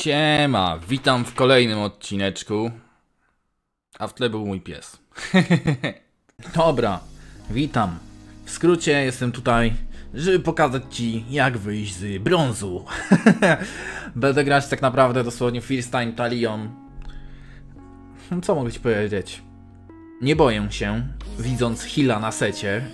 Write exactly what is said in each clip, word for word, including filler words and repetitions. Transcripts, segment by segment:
Siema, witam w kolejnym odcineczku. A w tle był mój pies. Dobra, witam. W skrócie jestem tutaj, żeby pokazać ci, jak wyjść z brązu. Będę grać tak naprawdę dosłownie first time Talią. Co mogę ci powiedzieć? Nie boję się, widząc heala na secie.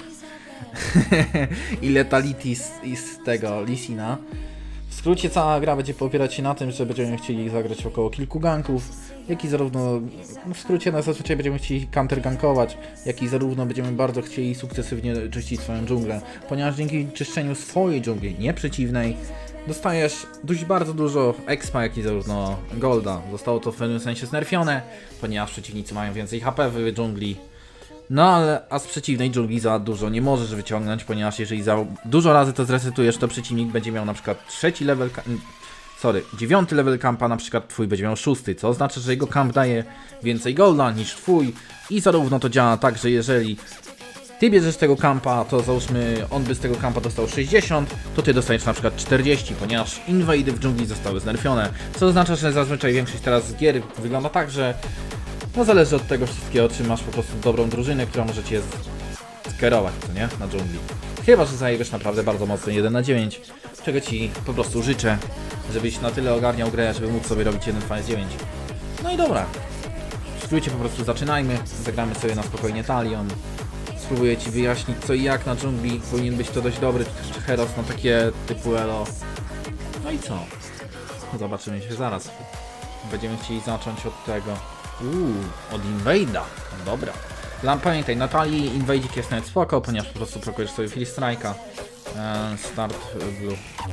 I letality z, z tego Lisina. W skrócie cała gra będzie opierać się na tym, że będziemy chcieli zagrać około kilku ganków, jak i zarówno, w skrócie na zazwyczaj będziemy chcieli counter gankować, jak i zarówno będziemy bardzo chcieli sukcesywnie czyścić swoją dżunglę, ponieważ dzięki czyszczeniu swojej dżungli, nie przeciwnej, dostajesz dość bardzo dużo expa, jak i zarówno golda. Zostało to w pewnym sensie znerfione, ponieważ przeciwnicy mają więcej H P w dżungli. No ale, a z przeciwnej dżungli za dużo nie możesz wyciągnąć, ponieważ jeżeli za dużo razy to zresetujesz, to przeciwnik będzie miał na przykład trzeci level, sorry, dziewiąty level campa, na przykład twój będzie miał szósty, co oznacza, że jego camp daje więcej golda niż twój i zarówno to działa tak, że jeżeli ty bierzesz tego campa, to załóżmy on by z tego campa dostał sześćdziesiąt, to ty dostajesz na przykład czterdzieści, ponieważ inwady w dżungli zostały znerfione, co oznacza, że zazwyczaj większość teraz gier wygląda tak, że no zależy od tego wszystkiego, czy masz po prostu dobrą drużynę, która może cię skierować, co nie? Na dżungli. Chyba że zajebiesz naprawdę bardzo mocno jeden na dziewięć, czego ci po prostu życzę, żebyś na tyle ogarniał grę, żeby móc sobie robić jeden na dziewięć. No i dobra. W skrócie po prostu zaczynajmy, zagramy sobie na spokojnie Talią. Spróbuję ci wyjaśnić co i jak na dżungli, powinien być to dość dobry heros na takie typu elo. No i co? Zobaczymy się zaraz. Będziemy chcieli zacząć od tego. Uuu, od Invade'a. Dobra. Pamiętaj, na Talii Invade'ik jest nawet spoko, ponieważ po prostu prokujesz sobie Free Strike'a. Eee, start blue.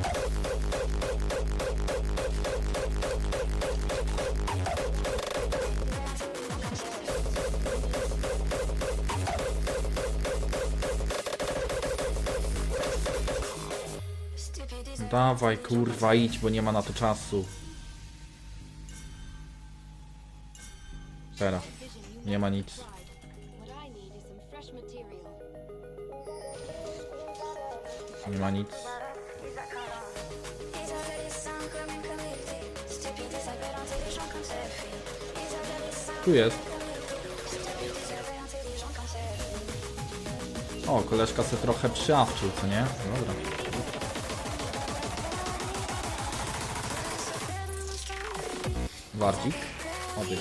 Dawaj kurwa idź, bo nie ma na to czasu. Teraz. Nie ma nic. Nie ma nic. Tu jest. O, koleżka se trochę przyawczył, co nie? Dobra. Wardzik. Odejdź.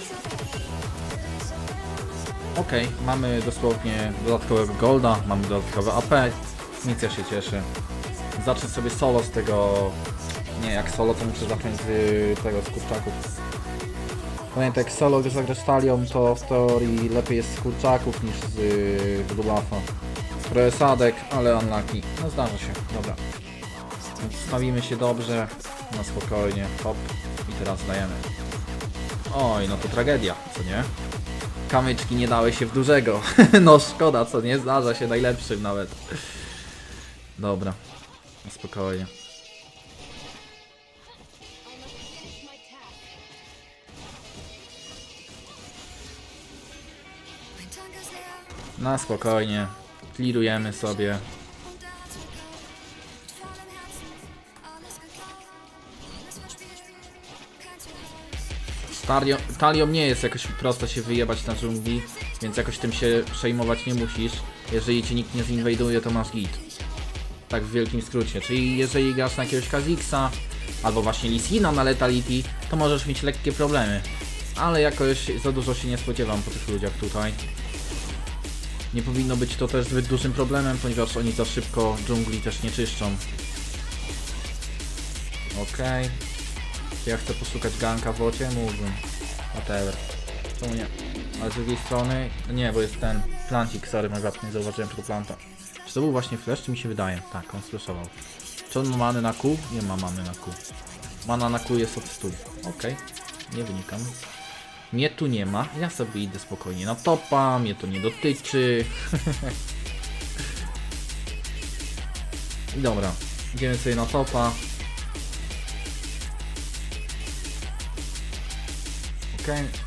Okej, okay, mamy dosłownie dodatkowego golda, mamy dodatkowe A P, nic, ja się cieszę. Zacznę sobie solo z tego... Nie, jak solo to muszę zacząć z tego, z kurczaków. Pamiętaj, jak solo gdy zagrasz Talią, to w teorii lepiej jest z kurczaków niż z dublafa. Trochę sadek, ale unlucky. No zdarza się, dobra. Stawimy się dobrze, na spokojnie, hop i teraz dajemy. Oj, no to tragedia, co nie? Kamyczki nie dały się w dużego. No szkoda, co nie? Zdarza się najlepszym nawet. Dobra, no spokojnie. Na spokojnie. Clearujemy sobie. Talią, talią nie jest jakoś prosto się wyjebać na dżungli, więc jakoś tym się przejmować nie musisz. Jeżeli cię nikt nie zinwajduje, to masz git. Tak w wielkim skrócie. Czyli jeżeli grasz na jakiegoś Kha'Zix'a albo właśnie Lisina na letality, to możesz mieć lekkie problemy. Ale jakoś za dużo się nie spodziewam po tych ludziach tutaj. Nie powinno być to też zbyt dużym problemem, ponieważ oni za szybko dżungli też nie czyszczą. Okej. Okay. Ja chcę poszukać ganka w bocie, mógłbym. Whatever. Czemu nie? Ale z drugiej strony... Nie, bo jest ten plancik, sorry, my nie zauważyłem tego planta. Czy to był właśnie flash, czy mi się wydaje? Tak, on flashował. Czy on ma many na Q? Nie ma many na Q. Mana na Q jest od stu. Okej. Okay. Nie wynikam. Mnie tu nie ma. Ja sobie idę spokojnie na topa. Mnie to nie dotyczy. Dobra. Idziemy sobie na topa. Okej. Okay.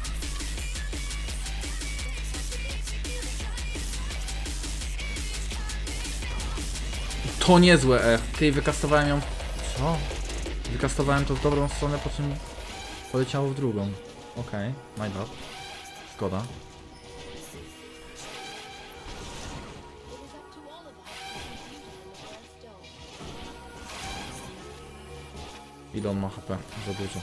To niezłe E. Ty, wykastowałem ją... Co? Wykastowałem to w dobrą stronę, po czym Poleciało w drugą. Okej, okay, my bad. Szkoda. Ile on ma H P? Za dużo.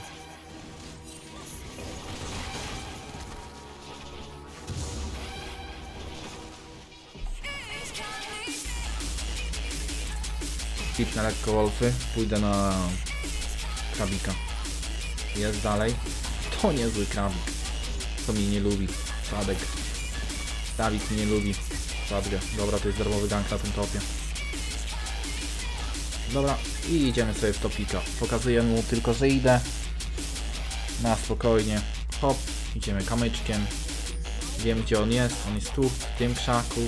Kipnę lekko wolfy, pójdę na krabika. Jest dalej. To niezły krabik. To mnie nie lubi. Sadek. Krabik mnie nie lubi. Sadgę. Dobra, to jest darmowy gank na tym topie. Dobra, i idziemy sobie w topika. Pokazuję mu tylko, że idę. Na spokojnie. Hop, idziemy kamyczkiem. Wiem, gdzie on jest. On jest tu, w tym krzaku.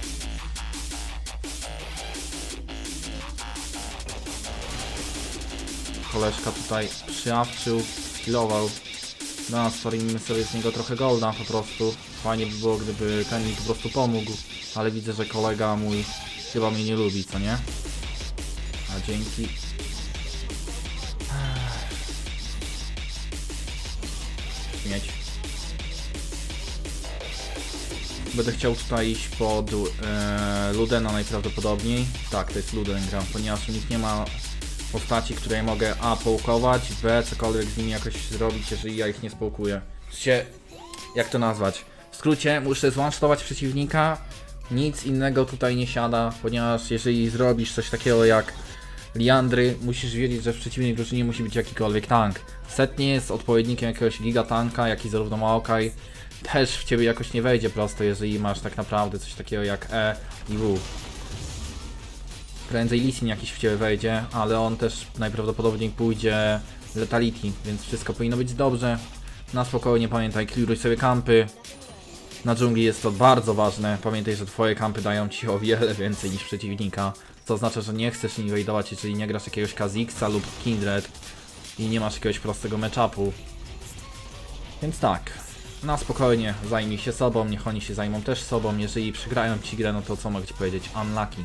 Koleżka tutaj przyawczył, skillował. No a stworimy sobie z niego trochę golda po prostu. Fajnie by było, gdyby ten mi po prostu pomógł. Ale widzę, że kolega mój chyba mnie nie lubi, co nie? A dzięki. Mieć. Będę chciał tutaj iść pod e, Ludena najprawdopodobniej. Tak, to jest Luden gra, ponieważ u nich nie ma postaci, które mogę A połkować, B cokolwiek z nimi jakoś zrobić, jeżeli ja ich nie społkuję. Się, jak to nazwać? W skrócie muszę zwanshotować przeciwnika, nic innego tutaj nie siada, ponieważ jeżeli zrobisz coś takiego jak Liandry, musisz wiedzieć, że w przeciwnej drużynie musi być jakikolwiek tank. Set nie jest odpowiednikiem jakiegoś gigatanka, jak i zarówno Maokai też w ciebie jakoś nie wejdzie prosto, jeżeli masz tak naprawdę coś takiego jak E i W. Prędzej Lee Sin jakiś w ciebie wejdzie, ale on też najprawdopodobniej pójdzie Letality, więc wszystko powinno być dobrze. Na spokojnie pamiętaj, clearuj sobie kampy. Na dżungli jest to bardzo ważne. Pamiętaj, że twoje kampy dają ci o wiele więcej niż przeciwnika. Co oznacza, że nie chcesz inwadować, jeżeli nie grasz jakiegoś Kha'Zix lub Kindred i nie masz jakiegoś prostego matchupu. Więc tak, na spokojnie zajmij się sobą, niech oni się zajmą też sobą. Jeżeli przegrają ci grę, no to co mogę ci powiedzieć? Unlucky.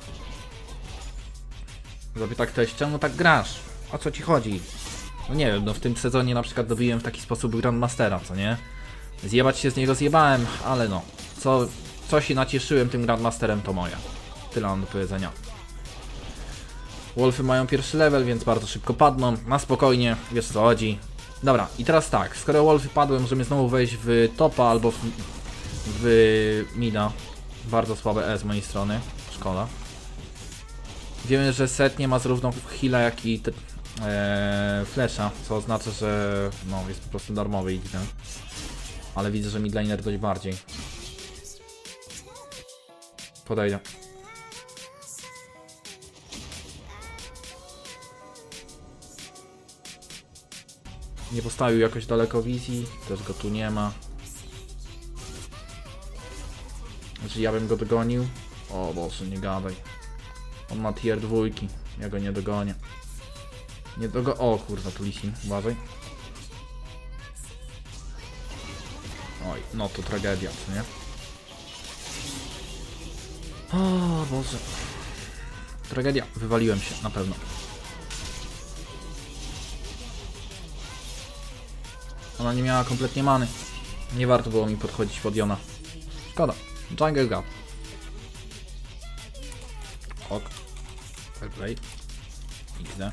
Zapyta ktoś, czemu tak grasz? O co ci chodzi? No nie wiem, no w tym sezonie na przykład dobiłem w taki sposób Grandmastera, co nie? Zjebać się z niego zjebałem, ale no, co, co się nacieszyłem tym Grandmasterem, to moja. Tyle mam do powiedzenia. Wolfy mają pierwszy level, więc bardzo szybko padną. Na spokojnie, wiesz co chodzi. Dobra, i teraz tak, skoro Wolfy padły, możemy znowu wejść w topa albo w, w mida. Bardzo słabe E z mojej strony, szkoda. Wiemy, że set nie ma zarówno heala, jak i e, flasha, co oznacza, że no, jest po prostu darmowy i ten. Ale widzę, że midlaner dość bardziej. Podejdę. Nie postawił jakoś daleko wizji, też go tu nie ma. Znaczy ja bym go dogonił. O Boże, nie gadaj. On ma tier dwójki, ja go nie dogonię. Nie dogo... O kurwa, tu Lee Sin, uważaj. Oj, no to tragedia, co nie? O Boże. Tragedia, wywaliłem się, na pewno. Ona nie miała kompletnie many. Nie warto było mi podchodzić pod Yona. Szkoda. Jungle Gap. Ok. Fair play. Idę.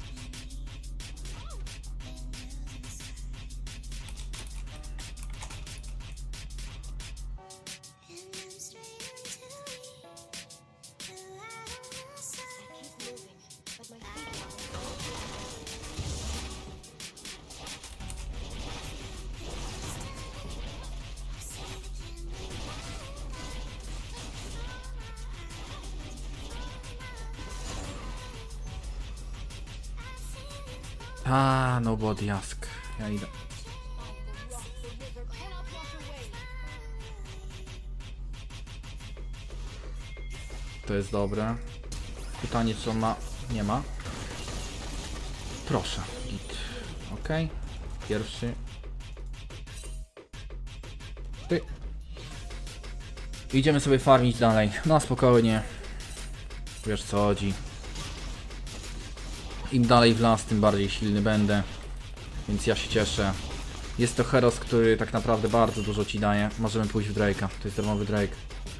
Ah, nobody ask. Ja idę. To jest dobre. Pytanie, czy on ma... Nie ma. Proszę. Git. Ok. Pierwszy. Ty. Idziemy sobie farmić dalej. No spokojnie. Wiesz co chodzi. Im dalej w las, tym bardziej silny będę. Więc ja się cieszę. Jest to Heros, który tak naprawdę bardzo dużo ci daje. Możemy pójść w Drake'a. To jest darmowy Drake.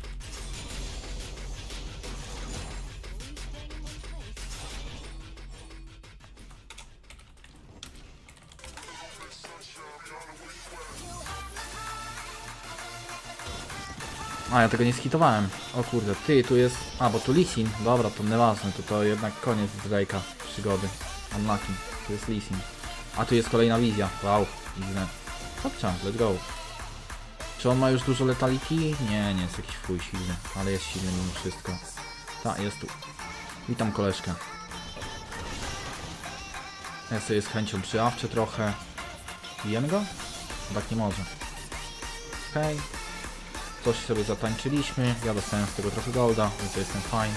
A, ja tego nie skitowałem. O kurde, ty, tu jest... A, bo tu Lee Sin. Dobra, to nieważne, to to jednak koniec Drake'a przygody. Unlucky. Tu jest Lee Sin. A tu jest kolejna wizja. Wow, widzę. Chodźcie, let's go. Czy on ma już dużo letality? Nie, nie jest jakiś fuj silny, ale jest silny mimo wszystko. Ta, jest tu. Witam koleżkę. Ja sobie z chęcią przyjawczę trochę. Bijemy go? Tak nie może. Okej. Okay. Coś sobie zatańczyliśmy. Ja dostałem z tego trochę golda, więc jestem fine.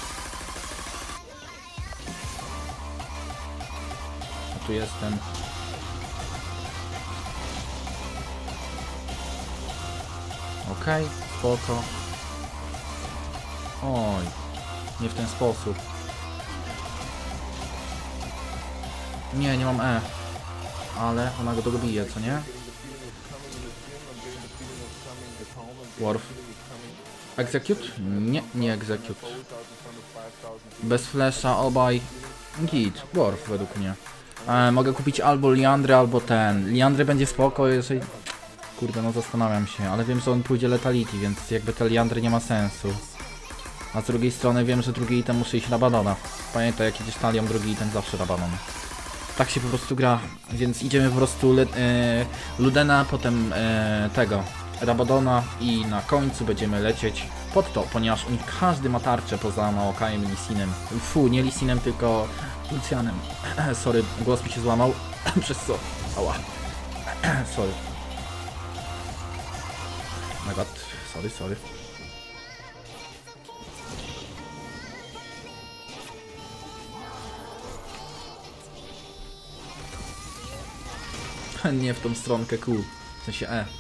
A tu jestem. Okej, okay, spoko. Oj, nie w ten sposób. Nie, nie mam E. Ale ona go dobije, co nie? Worf. Execute? Nie, nie execute. Bez flasha obaj. Git, Worf według mnie. E, mogę kupić albo Liandry, albo ten. Liandry będzie spoko, jeżeli... Kurde, no zastanawiam się, ale wiem, że on pójdzie letality, więc jakby te Liandry nie ma sensu. A z drugiej strony wiem, że drugi item muszę iść Rabadona. Pamiętaj, jak idziesz talią, drugi item zawsze Rabadon. Tak się po prostu gra, więc idziemy po prostu le, e, Ludena, potem e, tego Rabadona i na końcu będziemy lecieć pod to, ponieważ u nich każdy ma tarczę poza Maokai'em i Lee Sinem. Fu, nie Lee Sinem, tylko Lucianem. Sorry, głos mi się złamał. Przez co? Ała. Sorry. My god, sorry, sorry. Nie w tą stronkę Q, w sensie E.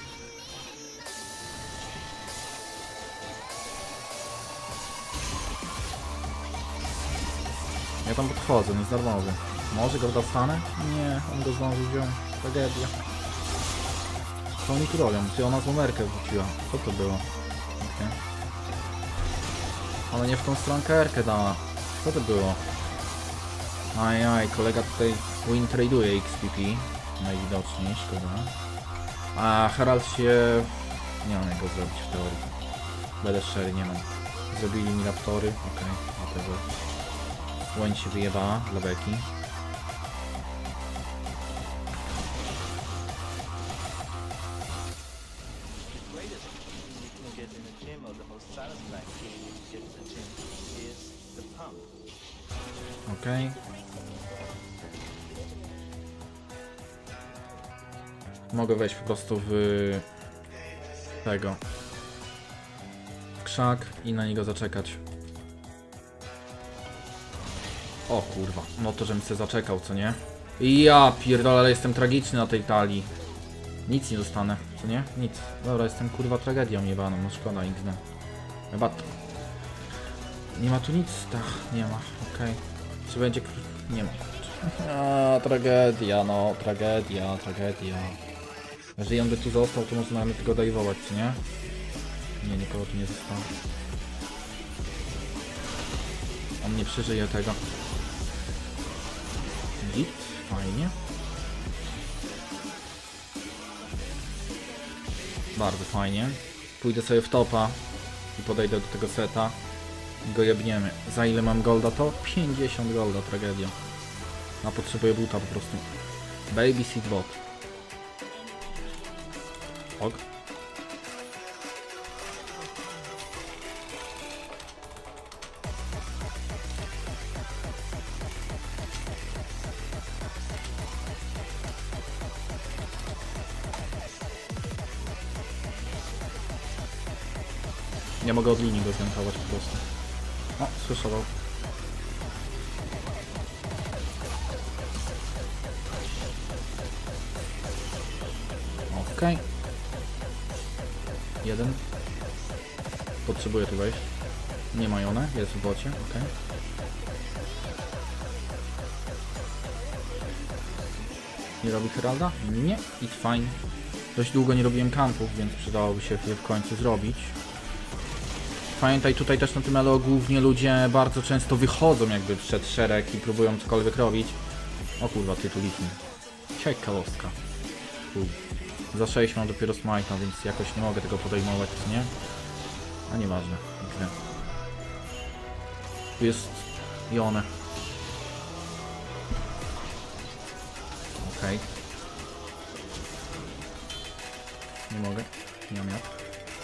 Ja tam podchodzę, nie zdarmowy. Może go dostanę? Nie, on go zdążył wziąć. Tragedia. Co oni tu robią? Ty, ona złomerkę wrzuciła. Co to było? Okay. Ona nie w tą stronkę R-kę dała. Co to było? Ajaj, kolega tutaj win trade'uje X P P. Najwidoczniej, szkoda. A Herald się... Nie mam jak go zrobić w teorii. Będę szczery, nie mam. Zrobili mi raptory, okej, okay, dlatego. Łoń się wyjebała dla beki. Okej. Okay. Mogę wejść po prostu w tego w krzak i na niego zaczekać. O kurwa, no to żebym sobie zaczekał, co nie? Ja pierdolę, ale jestem tragiczny na tej talii. Nic nie dostanę, co nie? Nic. Dobra, jestem kurwa tragedią jebaną, no szkoda, X D. Chyba to... Nie ma tu nic, tak, nie ma, okej. Okay. Czy będzie... Nie ma. A, tragedia, no, tragedia, tragedia. Jeżeli on by tu został, to można nawet go dajwować, czy nie? Nie, nikogo tu nie zostało. On nie przeżyje tego. Git, fajnie. Bardzo fajnie. Pójdę sobie w topa i podejdę do tego seta. I go jebniemy. Za ile mam golda to? pięćdziesiąt golda, tragedia. A potrzebuję buta po prostu. Babysit bot. Ok. Nie mogę od linii go zgankować po prostu. O, słyszował. Okej. Okay. Jeden. Potrzebuję tu wejść. Nie ma Jone, jest w bocie, okej. Okay. Nie robi Heralda? Nie. I fajnie. Dość długo nie robiłem kampów, więc przydałoby się je w końcu zrobić. Pamiętaj, tutaj też na tym elo głównie ludzie bardzo często wychodzą jakby przed szereg i próbują cokolwiek robić. O kurwa, tytuliczny. Ciekawostka. Chuj. Za sześć mam dopiero smite'a, więc jakoś nie mogę tego podejmować, czy nie? A nieważne. Okay. Tu jest Yone. Okej. Okay. Nie mogę. Nie mam jak.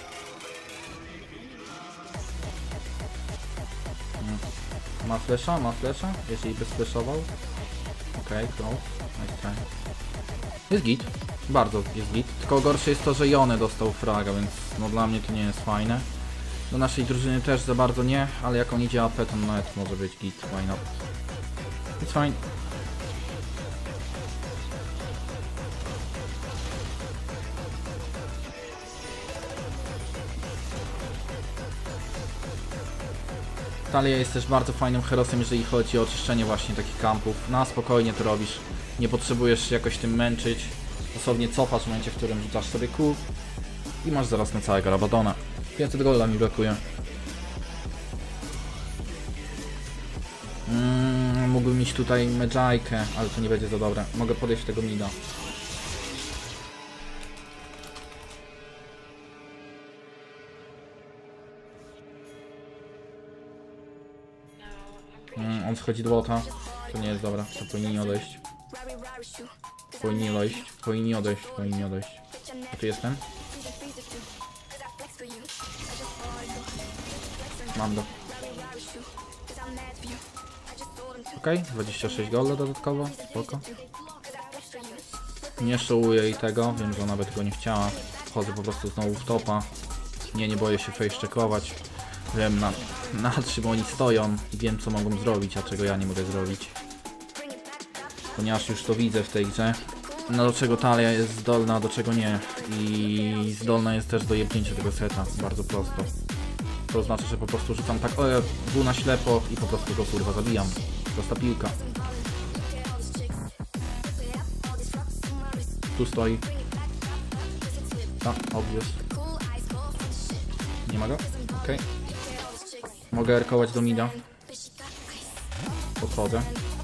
Ma flesza? Ma flesza? Jeżeli by sfleszował. Okej, okay, close. Nice try. Jest git. Bardzo jest git. Tylko gorsze jest to, że Yone dostał fraga, więc no dla mnie to nie jest fajne. Do naszej drużyny też za bardzo nie, ale jak on idzie A P, to nawet może być git. Why not? It's fine. Talia jest też bardzo fajnym herosem, jeżeli chodzi o oczyszczenie właśnie takich kampów. Na spokojnie to robisz. Nie potrzebujesz się jakoś tym męczyć. Dosłownie cofasz w momencie, w którym rzucasz sobie kół i masz zaraz na całego Rabadona. pięćset golda mi brakuje. Mm, mógłbym mieć tutaj Medjaykę, ale to nie będzie za dobre. Mogę podejść tego mida. Mm, on schodzi do bota. To nie jest dobra, to powinni odejść. Powinni odejść, powinni odejść, powinni odejść. A tu jestem? Mam go. Okej, okay, dwadzieścia sześć golda dodatkowo, spoko. Nie szałuję jej tego, wiem, że ona by tego nie chciała. Wchodzę po prostu znowu w topa. Nie, nie boję się face-checkować. Wiem na, na czym oni stoją i wiem, co mogą zrobić, a czego ja nie mogę zrobić. Ponieważ już to widzę w tej grze. No do czego Talia jest zdolna, a do czego nie. I zdolna jest też do jebnięcia tego seta, bardzo prosto. To znaczy, że po prostu rzucam tak, o ja był na ślepo i po prostu go kurwa zabijam. Prosta piłka. Tu stoi. A, obvious. Nie ma go? Okej. Okay. Mogę erkować do mida. Podchodzę.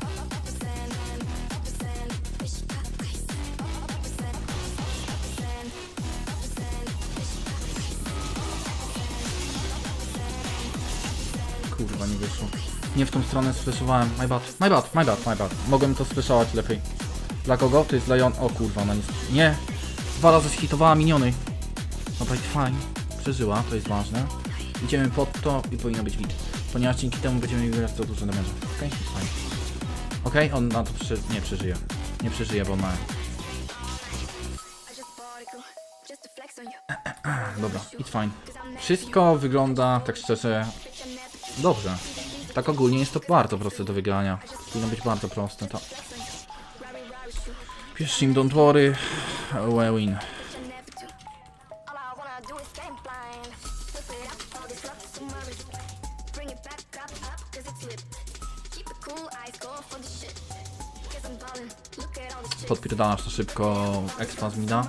Kurwa, nie wyszło. Nie w tą stronę sfleszowałem. My bad, my bad, my bad, my bad. Mogłem to sfleszować lepiej. Dla kogo? To jest dla Jon... O kurwa, ona nie... Nie! Dwa razy zhitowała miniony. Dobra, fajnie. Przeżyła, to jest ważne. Idziemy pod to i powinno być git. Ponieważ dzięki temu będziemy mieli bardzo dużo damage'a. Okej, okay? Fajnie. Okej, okay? On na to przy... nie przeżyje. Nie przeżyje, bo on ma... Dobra, it's fine. Wszystko wygląda, tak szczerze, dobrze. Tak ogólnie jest to bardzo proste do wygrania. Powinno być bardzo proste, to... Pierwszy im don't worry, we win. Podpierdalasz to szybko, expa z mida.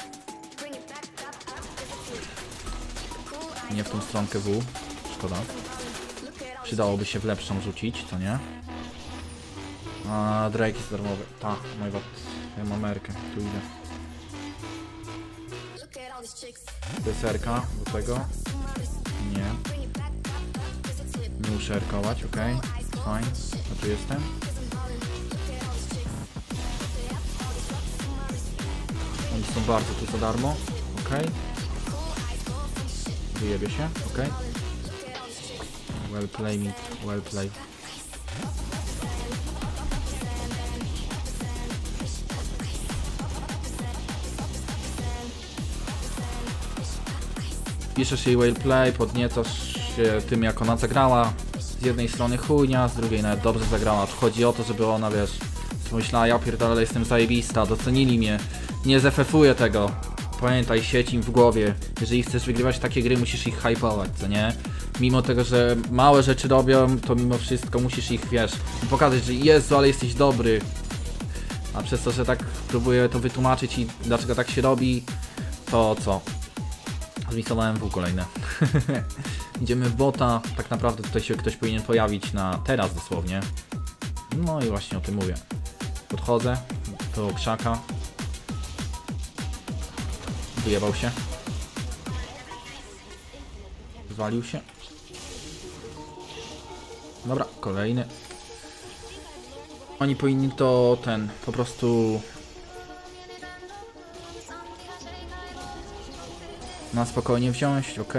Nie w tą stronkę W. Szkoda. Przydałoby się w lepszą rzucić, co nie? A Drake jest darmowy. Ta, mój bot. Ja mam Amerykę. Tu idę. Deserka do tego. Nie. Nie muszę erkować, ok. Fine. A tu jestem. Oni są bardzo tu za darmo. Ok. Wyjebie się, ok. Well play me, well play. Piszesz jej well play, podniecasz się tym, jak ona zagrała. Z jednej strony chujnia, z drugiej nawet dobrze zagrała. Tu chodzi o to, żeby ona, wiesz, pomyślała, ja pierdolę, jestem zajebista, docenili mnie, nie zefefuję tego. Pamiętaj, sieć im w głowie. Jeżeli chcesz wygrywać takie gry, musisz ich hypować, co nie? Mimo tego, że małe rzeczy robią, to mimo wszystko musisz ich, wiesz, pokazać, że Jezu, ale jesteś dobry. A przez to, że tak próbuję to wytłumaczyć i dlaczego tak się robi, to co? Zmisowałem W kolejne. Idziemy w bota, tak naprawdę tutaj się ktoś powinien pojawić na teraz dosłownie. No i właśnie o tym mówię. Podchodzę do krzaka. Wyjebał się. Zwalił się. Dobra, kolejny. Oni powinni to ten, po prostu na spokojnie wziąć, ok.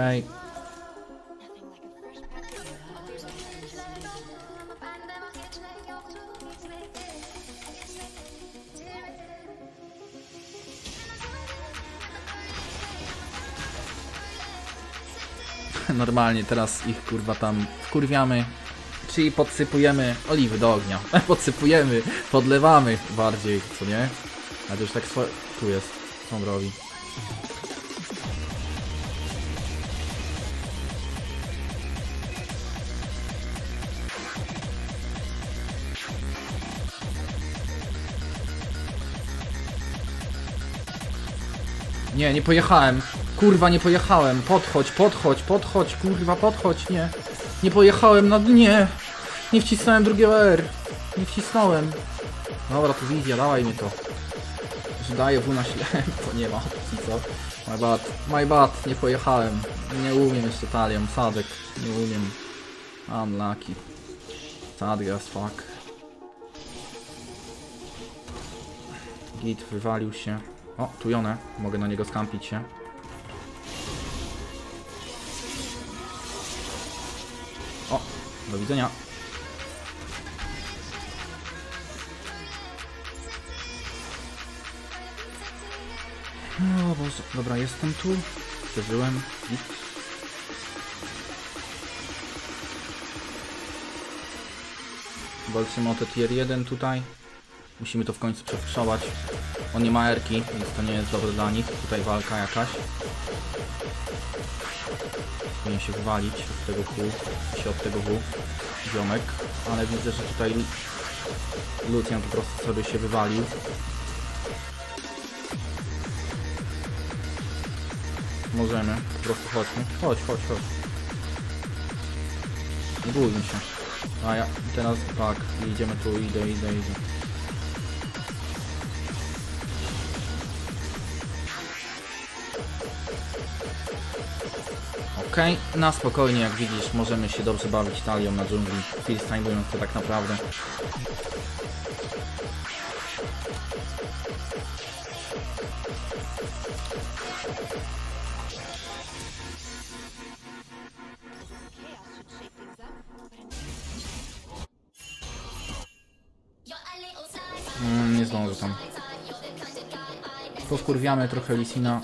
Normalnie teraz ich kurwa tam wkurwiamy. Czyli podsypujemy oliwy do ognia. Podsypujemy, podlewamy bardziej, co nie? Ale to już tak swoje... Tu jest, co on robi. Nie, nie pojechałem. Kurwa, nie pojechałem. Podchodź, podchodź, podchodź, kurwa, podchodź, nie. Nie pojechałem, no nie. Nie wcisnąłem drugiego R. Nie wcisnąłem. Dobra, to wizja, dawaj mi to. Że daję W na ślepо, nie ma opcji, co? My bad, my bad, nie pojechałem. Nie umiem jeszcze talią, sadek, nie umiem. Unlucky. Sadek as fuck. Git wywalił się. O, tu Jonę, mogę na niego skampić się. O, do widzenia. O Boże, dobra, jestem tu. Przeżyłem. Git. Walczymy o te tier jeden tutaj. Musimy to w końcu przetrwać. On nie ma erki, więc to nie jest dobre dla nich. Tutaj walka jakaś. Powinien się wywalić od tego W, się od tego W, ziomek. Ale widzę, że tutaj Lucian po prostu sobie się wywalił. Możemy, po prostu chodźmy. Chodź, chodź, chodź. Nie bójmy się. A ja teraz tak, idziemy tu, idę, idę, idę. Okej, okay. Na spokojnie, jak widzisz, możemy się dobrze bawić talią na dżungli, freestylując to tak naprawdę. Mm, nie zdążę tam. Powkurwiamy trochę Lisina.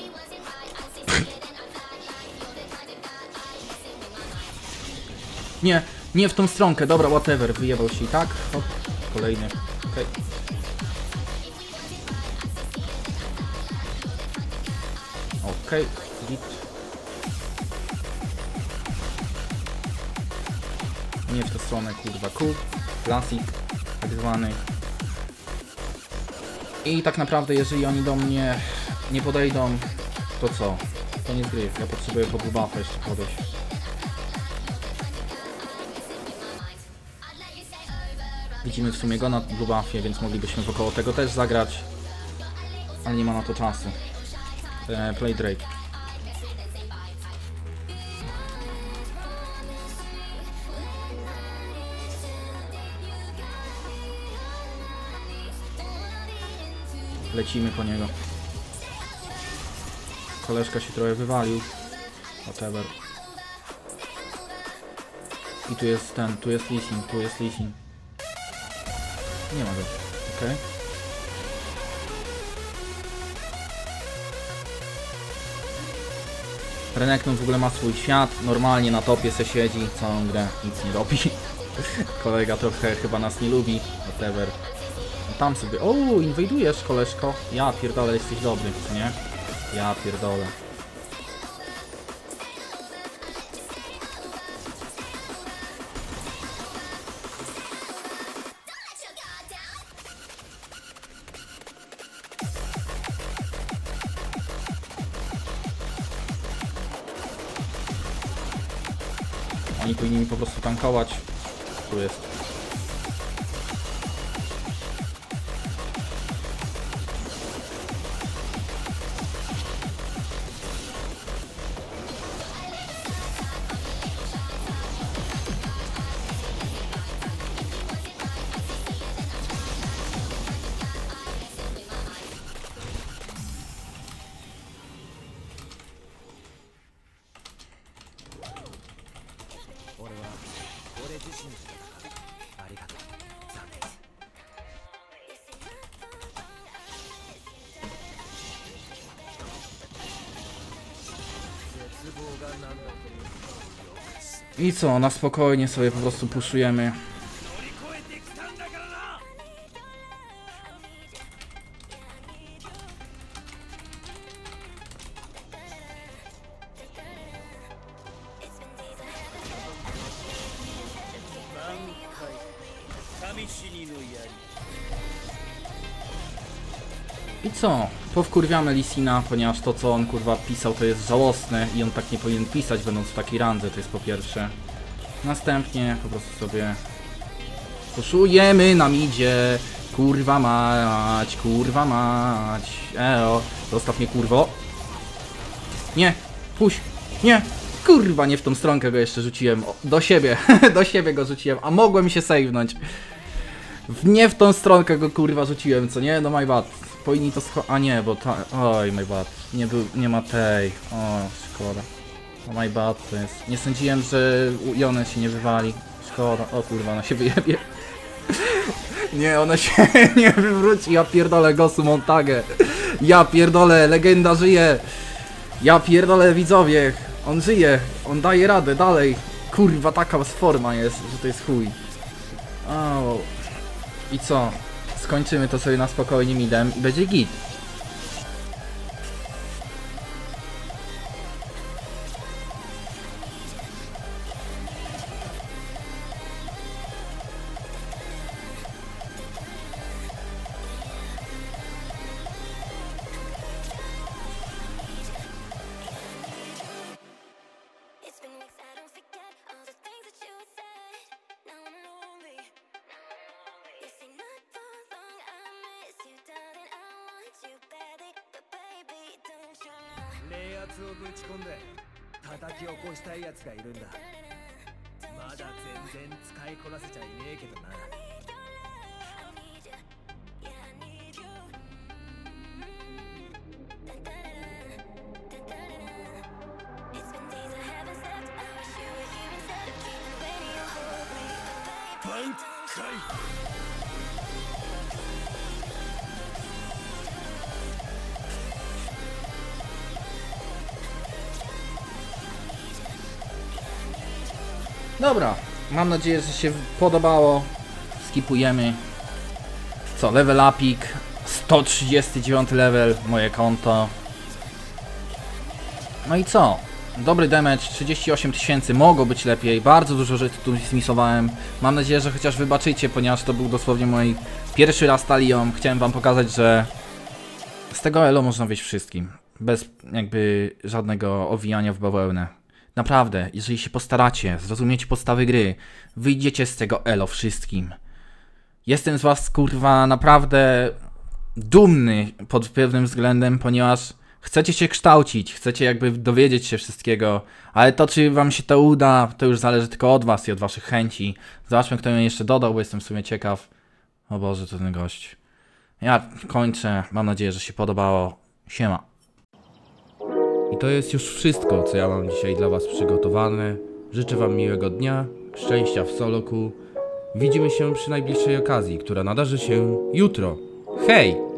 Nie, nie w tą stronkę, dobra, whatever, wyjebał się i tak. Hop, kolejny, okej. Okay. Okej, okay. Git. Nie w tę stronę, kurwa, cool. Classic, tak zwany. I tak naprawdę, jeżeli oni do mnie nie podejdą, to co? To nie zgryw, ja potrzebuję pod buffa jeszcze podejść. Widzimy w sumie go na blue buffie, więc moglibyśmy wokoło tego też zagrać. Ale nie ma na to czasu. E, play Drake. Lecimy po niego. Koleżka się trochę wywalił. Whatever. I tu jest ten, tu jest Lisin, tu jest Lisin. Nie ma go. Okej. Okay. Renekton w ogóle ma swój świat. Normalnie na topie se siedzi. Całą grę nic nie robi. Kolega trochę chyba nas nie lubi. Whatever. No tam sobie... O, inwajdujesz, koleżko. Ja pierdolę, jesteś dobry, co nie? Ja pierdolę. Oni powinni mi po prostu tankować. Tu jest. I co, na spokojnie sobie po prostu puszujemy. I co? Powkurwiamy Lisina, ponieważ to co on kurwa pisał to jest żałosne i on tak nie powinien pisać będąc w takiej randze, to jest po pierwsze. Następnie po prostu sobie puszujemy na midzie. Kurwa mać, kurwa mać. Eo, zostaw mnie kurwo. Nie, puść, nie. Kurwa, nie w tą stronkę go jeszcze rzuciłem. O, do siebie, do siebie go rzuciłem, a mogłem się save'nąć. Nie w tą stronkę go kurwa rzuciłem, co nie? No my bad. Powinni to scho... A nie, bo ta... Oj, my bad. Nie był... Nie ma tej. O, szkoda. Oh my bad to jest... Nie sądziłem, że Yone się nie wywali. Szkoda. O kurwa, ona się wyjebie. Nie, ona się nie wywróci. Ja pierdolę Gosu Montagę. Ja pierdolę, legenda żyje. Ja pierdolę widzowie. On żyje. On daje radę dalej. Kurwa, taka forma jest, że to jest chuj. O. I co? Skończymy to sobie na spokojnie midem i będzie git. Dobra, mam nadzieję, że się podobało. Skipujemy. Co, level upik, sto trzydziesty dziewiąty level, moje konto. No i co? Dobry damage, trzydzieści osiem tysięcy, mogło być lepiej, bardzo dużo rzeczy tu zmisowałem. Mam nadzieję, że chociaż wybaczycie, ponieważ to był dosłownie mój pierwszy raz talią. Chciałem wam pokazać, że z tego elo można wyjść wszystkim, bez jakby żadnego owijania w bawełnę. Naprawdę, jeżeli się postaracie, zrozumiecie podstawy gry, wyjdziecie z tego elo wszystkim. Jestem z was, kurwa, naprawdę dumny pod pewnym względem, ponieważ chcecie się kształcić, chcecie jakby dowiedzieć się wszystkiego, ale to, czy wam się to uda, to już zależy tylko od was i od waszych chęci. Zobaczmy, kto mnie jeszcze dodał, bo jestem w sumie ciekaw. O Boże, to ten gość. Ja kończę, mam nadzieję, że się podobało. Siema. I to jest już wszystko, co ja mam dzisiaj dla was przygotowane. Życzę wam miłego dnia, szczęścia w soloku. Widzimy się przy najbliższej okazji, która nadarzy się jutro. Hej!